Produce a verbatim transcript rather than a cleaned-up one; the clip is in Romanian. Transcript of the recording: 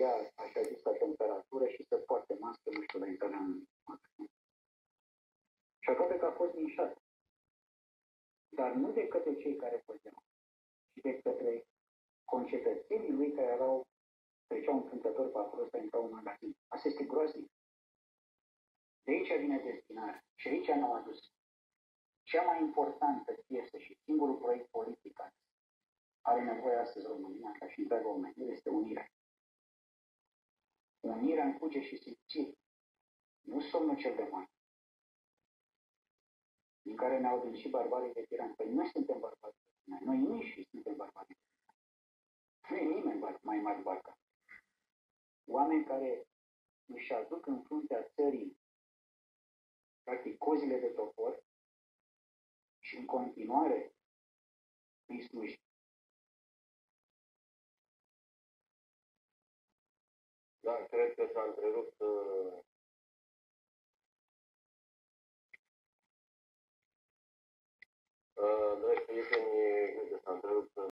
ia așa zisă temperatură și să poarte mască, nu știu, la intrarea în magazin. Și aproape că a fost linșat. Dar nu de către cei care făceau, ci de către concetățenii lui care erau, treceau întâmplător pe acolo să intrau în magazin. Asta este groaznic. De aici vine destinarea. Și aici ne-au adus. Cea mai importantă piesă și singurul proiect politic care are nevoie astăzi România, ca și întreaga omenire, este unirea. Unirea în cuge și simțiri. Nu somnul cel de mare, din care ne-au venit și barbarii de tirani. Păi noi suntem barbari. Noi nici suntem barbari. Nu e nimeni mai mare barca. Oameni care își aduc în fruntea țării practic cozile de topor și în continuare îi sluji. Da, cred că s-a întrerupt uh... Uh, dragi prieteni, cred că s-a întrerupt